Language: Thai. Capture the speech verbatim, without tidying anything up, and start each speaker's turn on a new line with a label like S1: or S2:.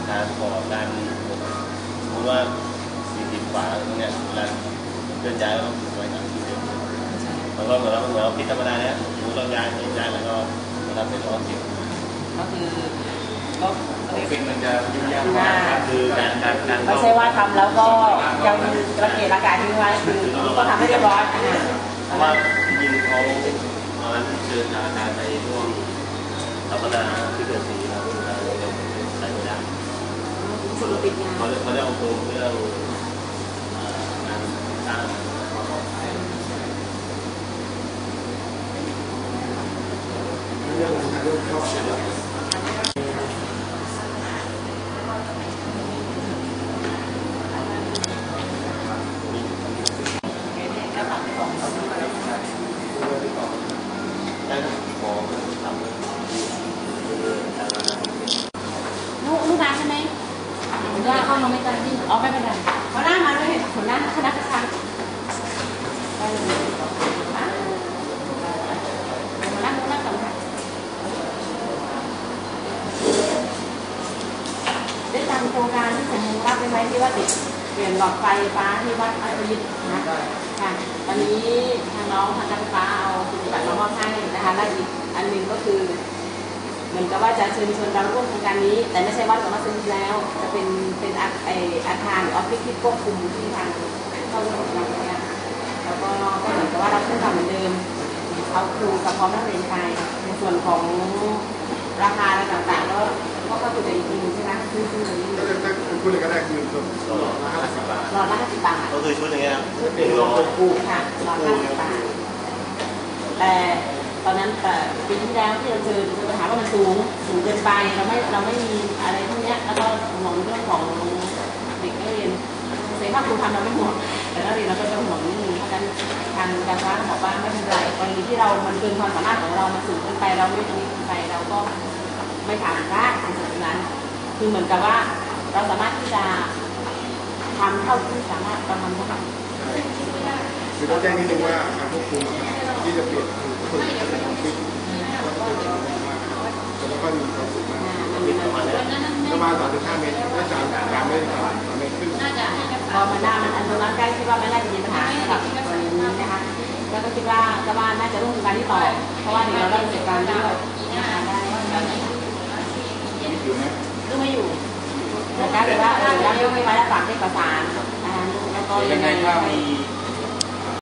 S1: การขอการสมมติว่าสี่สิบกว่าตรงเนี้ยเวลาเคลื่อนย้ายก็ต้องไว้กับที่เดิมมันก็เหมือนเราเหมือนเราคิดธรรมดาเนี่ยสมมติเราย้ายย้ายแล้วก็เราทำเป็นร้อยสิบ
S2: ก็คือก็
S1: เป็นมันจะยุ่งยากมากคือการการการ
S2: ไม่ใช่ว่าทำแล้วก็ยังระเกะระกายทิ้งไว้คือก็ทำให้เรียบร้อย
S1: เพราะว่าจริงๆเขาตอนนั้นเชิญอาจารย์ไปร่วมสัมมนาที่เกิดสีแล้วเรายังใส่ไม่ได้เขาเขาได้อบรมเรื่องงานสร้างความปลอดภัย
S3: เรื่องเรื่องครอบครัว
S2: ลูกน้าใช่ไหมว่าเข้ามาไม่ทันที่อ๋อไม่เป็นไรเขาหน้ามาด้วยหัวหน้าคณะกรรมการไปเลยหัวหน้าหัวหน้าสำคัญได้ตามโครงการที่ผมรับได้ไหมที่ว่าติดเปลี่ยนหลอดไฟฟ้าที่วัดอัศยิตนะค่ะตอนนี้ทางน้องทางการไฟฟ้าเอาคุณบัตรมามอบให้นะคะและอีกอันหนึ่งก็คือเหมือนกับว่าจะเชิญชวนเราร่วมโครงการนี้แต่ไม่ใช่วัดกับมัสยิดแล้วจะเป็นเป็นอาคารออฟฟิศที่ควบคุมที่ทางเข้าร่วมโครงการนี้แล้วก็ก็เหมือนกับว่าเราเพิ่งทำเหมือนเดิมเอาครูกับพร้อมนักเรียนไปในส่วนของราคาอะไรต่างๆแล้วก็ก็คือจะอีกทีนึงใช่ไหมคือคืออย่างนี้
S3: ถ้าพูดเลยก็ได้คือหลอดละห้าสิบบาท
S2: หลอดละห้าสิบบาท
S1: ก็คือชุดอย่างเงี้ย
S3: ชุดเป็นหลอดคู่
S2: ค่ะหลอดห้าสิบบาทแต่ตอนนั้นแต่ปีที่แล้วที่เราเจอปัญหาว่ามันสูงสูงเกินไปเราไม่เราไม่มีอะไรพวกนี้แล้วก็ห่วงเรื่องของเด็กนักเรียนเสียค่าครูทำเราไม่ห่วงแต่นักเรียนเราก็จะห่วงนิดนึงเพราะฉะนั้นทางการว่าบอกว่าไม่เป็นไรกรณีที่เรามันเกินความสามารถของเรามันสูงเกินไปเราไม่ตรงนี้เกินไปเราก็ไม่ทำได้ในส่วนนั้นคือเหมือนกับว่าเราสามารถที่จะทำเท่าที่สามารถประมาณได้
S3: คือต้องแจ้งนิดนึงว่าการควบคุมที่จะเปลี่ยนคือฝึกเป็นออฟฟิศแล้วก็มีความสุขมากประมาณสามถึงห้าเมตรไม่สามสามเมตรสามเมตรครึ่ง
S2: พอมันได้มันอันตรายใกล้คิดว่าไม่น่าจะมีปัญหากับกรณีนี้นะคะแล้วก็คิดว่าก็ว่าน่าจะร่วมกันที่ต่อเพราะว่าเดี๋ยวเราเริ่มจัดการด้วยนะคะได้ก็ไม่อยู่แต่ก็ถือว่าเออเราไม่ไว้แล้วฝากให้ประสานนะคะแล้วก็
S1: ยังไงถ้ามี